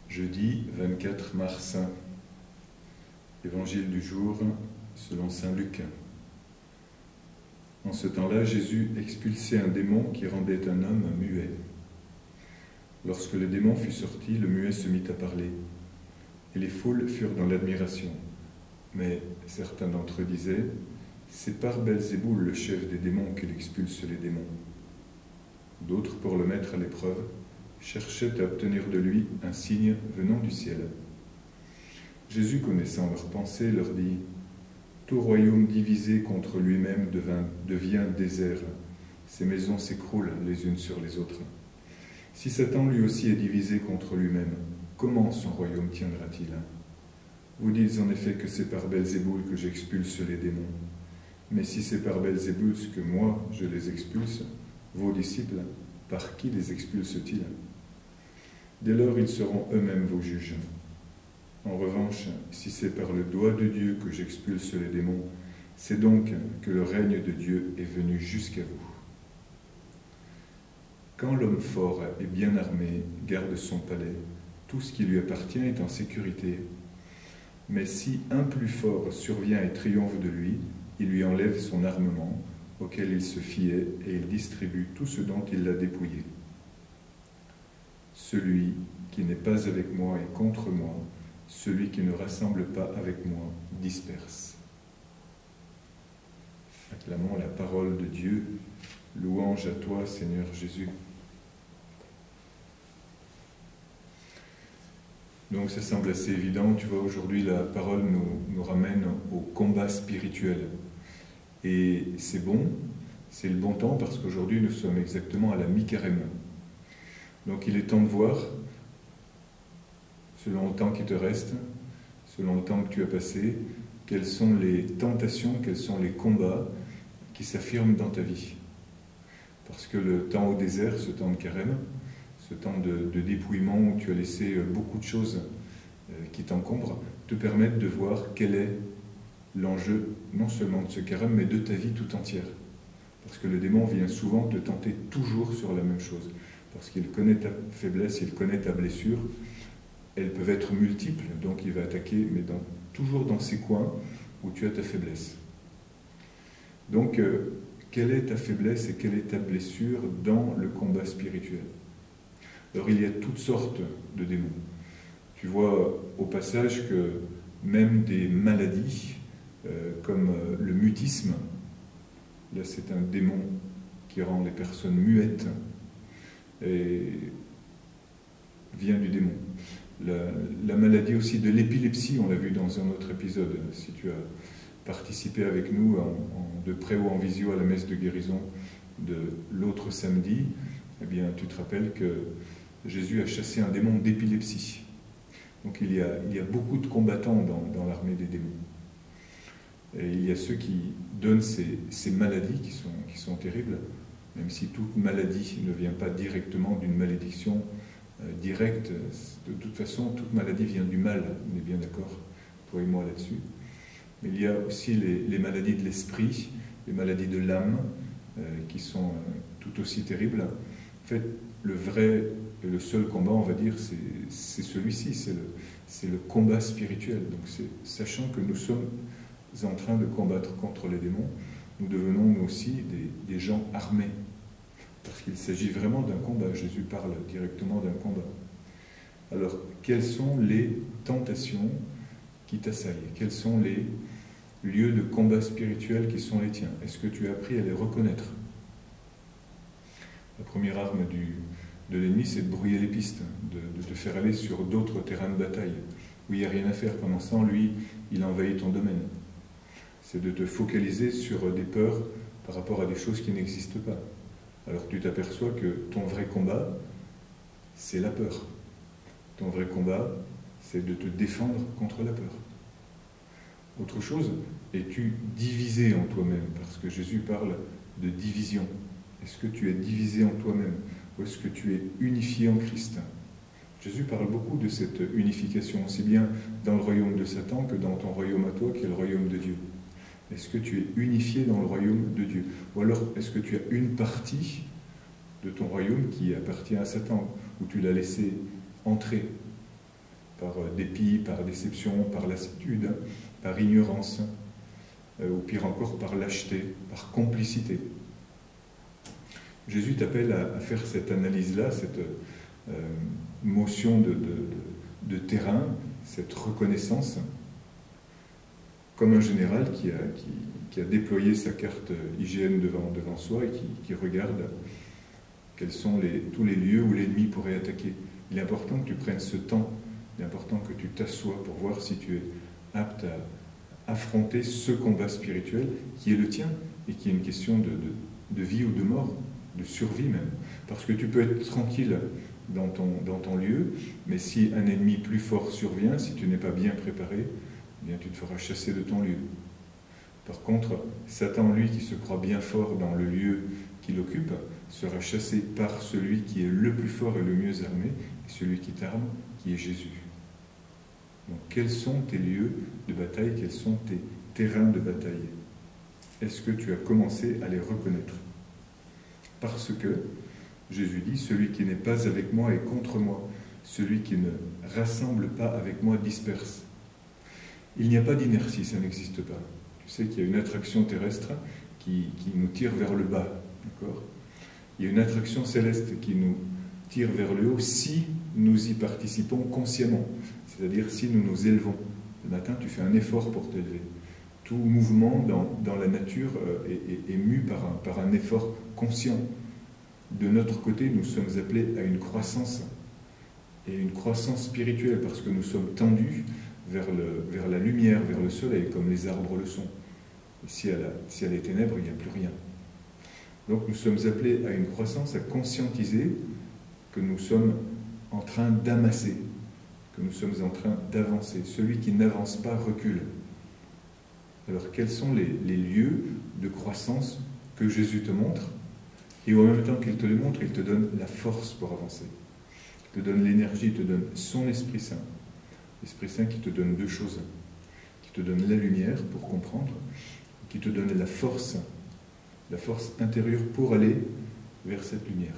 Jeudi 24 mars, Évangile du jour selon saint Luc. En ce temps-là, Jésus expulsait un démon qui rendait un homme muet. Lorsque le démon fut sorti, le muet se mit à parler, et les foules furent dans l'admiration. Mais certains d'entre eux disaient, « C'est par Belzéboul, le chef des démons, qu'il expulse les démons. » D'autres, pour le mettre à l'épreuve, cherchaient à obtenir de lui un signe venant du ciel. Jésus, connaissant leurs pensées, leur dit, « Tout royaume divisé contre lui-même devient désert. Ses maisons s'écroulent les unes sur les autres. Si Satan lui aussi est divisé contre lui-même, comment son royaume tiendra-t-il? Vous dites en effet que c'est par Belzéboul que j'expulse les démons. Mais si c'est par Belzéboul que moi je les expulse, vos disciples, par qui les expulsent-ils? Dès lors, ils seront eux-mêmes vos juges. En revanche, si c'est par le doigt de Dieu que j'expulse les démons, c'est donc que le règne de Dieu est venu jusqu'à vous. Quand l'homme fort et bien armé garde son palais, tout ce qui lui appartient est en sécurité. Mais si un plus fort survient et triomphe de lui, il lui enlève son armement, auquel il se fiait, et il distribue tout ce dont il l'a dépouillé. Celui qui n'est pas avec moi est contre moi, celui qui ne rassemble pas avec moi disperse. Acclamons la parole de Dieu. Louange à toi, Seigneur Jésus. Donc ça semble assez évident, tu vois, aujourd'hui la parole nous ramène au combat spirituel. Et c'est bon, c'est le bon temps parce qu'aujourd'hui nous sommes exactement à la mi-carême. Donc il est temps de voir, selon le temps qui te reste, selon le temps que tu as passé, quelles sont les tentations, quels sont les combats qui s'affirment dans ta vie. Parce que le temps au désert, ce temps de carême, ce temps de dépouillement où tu as laissé beaucoup de choses qui t'encombrent, te permettent de voir quel est l'enjeu, non seulement de ce carême, mais de ta vie tout entière. Parce que le démon vient souvent te tenter toujours sur la même chose. Parce qu'il connaît ta faiblesse, il connaît ta blessure. Elles peuvent être multiples, donc il va attaquer, mais toujours dans ces coins où tu as ta faiblesse. Donc, quelle est ta faiblesse et quelle est ta blessure dans le combat spirituel? Alors, il y a toutes sortes de démons. Tu vois au passage que même des maladies, comme le mutisme, là c'est un démon qui rend les personnes muettes, et vient du démon. La maladie aussi de l'épilepsie, on l'a vu dans un autre épisode, si tu as participé avec nous de près ou en visio à la messe de guérison de l'autre samedi, eh bien tu te rappelles que Jésus a chassé un démon d'épilepsie. Donc il y a beaucoup de combattants dans l'armée des démons. Et il y a ceux qui donnent ces maladies qui sont terribles, même si toute maladie ne vient pas directement d'une malédiction directe. De toute façon, toute maladie vient du mal, on est bien d'accord, toi et moi là-dessus. Mais il y a aussi les maladies de l'esprit, les maladies de l'âme, qui sont tout aussi terribles. En fait, le vrai et le seul combat, on va dire, c'est celui-ci, c'est le combat spirituel. Donc sachant que nous sommes en train de combattre contre les démons, nous devenons nous aussi des gens armés. Parce qu'il s'agit vraiment d'un combat. Jésus parle directement d'un combat. Alors, quelles sont les tentations qui t'assaillent? Quels sont les lieux de combat spirituel qui sont les tiens? Est-ce que tu as appris à les reconnaître? La première arme de l'ennemi, c'est de brouiller les pistes, de te faire aller sur d'autres terrains de bataille, où il n'y a rien à faire. Pendant ce temps, lui, il envahit ton domaine. C'est de te focaliser sur des peurs par rapport à des choses qui n'existent pas. Alors tu t'aperçois que ton vrai combat, c'est la peur. Ton vrai combat, c'est de te défendre contre la peur. Autre chose, es-tu divisé en toi-même? Parce que Jésus parle de division. Est-ce que tu es divisé en toi-même? Ou est-ce que tu es unifié en Christ? Jésus parle beaucoup de cette unification, aussi bien dans le royaume de Satan que dans ton royaume à toi, qui est le royaume de Dieu. Est-ce que tu es unifié dans le royaume de Dieu? Ou alors, est-ce que tu as une partie de ton royaume qui appartient à Satan, où tu l'as laissé entrer? par dépit, par déception, par lassitude, par ignorance, ou pire encore par lâcheté, par complicité. Jésus t'appelle à faire cette analyse-là, cette motion de terrain, cette reconnaissance, comme un général qui a déployé sa carte IGN devant soi et qui regarde quels sont tous les lieux où l'ennemi pourrait attaquer. Il est important que tu prennes ce temps, il est important que tu t'assoies pour voir si tu es apte à affronter ce combat spirituel qui est le tien et qui est une question de vie ou de mort, de survie même. Parce que tu peux être tranquille dans ton lieu, mais si un ennemi plus fort survient, si tu n'es pas bien préparé, eh bien tu te feras chasser de ton lieu. Par contre, Satan, lui, qui se croit bien fort dans le lieu qu'il occupe, sera chassé par celui qui est le plus fort et le mieux armé, et celui qui t'arme, qui est Jésus. Donc, quels sont tes lieux de bataille, quels sont tes terrains de bataille? Est-ce que tu as commencé à les reconnaître? Parce que, Jésus dit, celui qui n'est pas avec moi est contre moi, celui qui ne rassemble pas avec moi disperse. Il n'y a pas d'inertie, ça n'existe pas. Tu sais qu'il y a une attraction terrestre qui nous tire vers le bas, d'accord? Il y a une attraction céleste qui nous tire vers le haut si nous y participons consciemment, c'est-à-dire si nous nous élevons. Le matin, tu fais un effort pour t'élever. Tout mouvement dans la nature est mu par un effort conscient. De notre côté, nous sommes appelés à une croissance, et une croissance spirituelle, parce que nous sommes tendus vers la lumière, vers le soleil, comme les arbres le sont. Et si à les ténèbres, il n'y a plus rien. Donc nous sommes appelés à une croissance, à conscientiser que nous sommes en train d'amasser, que nous sommes en train d'avancer. Celui qui n'avance pas recule. Alors quels sont les lieux de croissance que Jésus te montre? Et en même temps qu'il te les montre, il te donne la force pour avancer. Il te donne l'énergie, il te donne son Esprit Saint. L'Esprit Saint qui te donne deux choses. Qui te donne la lumière pour comprendre, qui te donne la force intérieure pour aller vers cette lumière.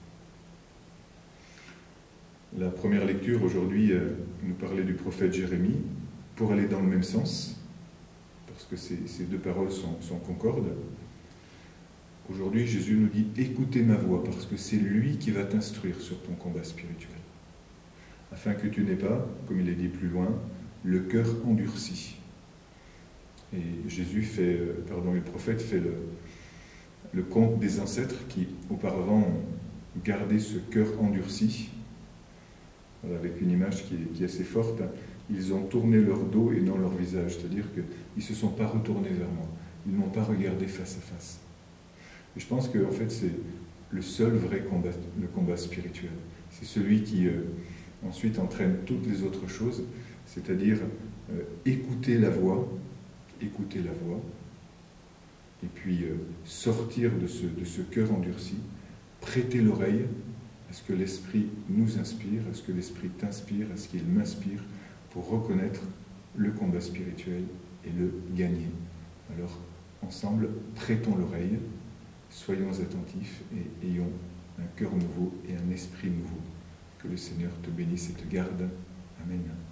La première lecture aujourd'hui nous parlait du prophète Jérémie pour aller dans le même sens, parce que ces deux paroles sont concordes. Aujourd'hui, Jésus nous dit « Écoutez ma voix » parce que c'est lui qui va t'instruire sur ton combat spirituel. Afin que tu n'aies pas, comme il est dit plus loin, le cœur endurci. Et Jésus le prophète fait le compte des ancêtres qui auparavant ont gardé ce cœur endurci. Voilà, avec une image qui est assez forte. Ils ont tourné leur dos et non leur visage, c'est-à-dire qu'ils ne se sont pas retournés vers moi. Ils ne m'ont pas regardé face à face. Et je pense que en fait, c'est le seul vrai combat, le combat spirituel. C'est celui qui ensuite entraîne toutes les autres choses, c'est-à-dire écouter la voix, et puis sortir de ce cœur endurci, prêter l'oreille à ce que l'Esprit nous inspire, à ce que l'Esprit t'inspire, à ce qu'il m'inspire, pour reconnaître le combat spirituel et le gagner. Alors, ensemble, prêtons l'oreille, soyons attentifs et ayons un cœur nouveau et un esprit nouveau. Que le Seigneur te bénisse et te garde. Amen.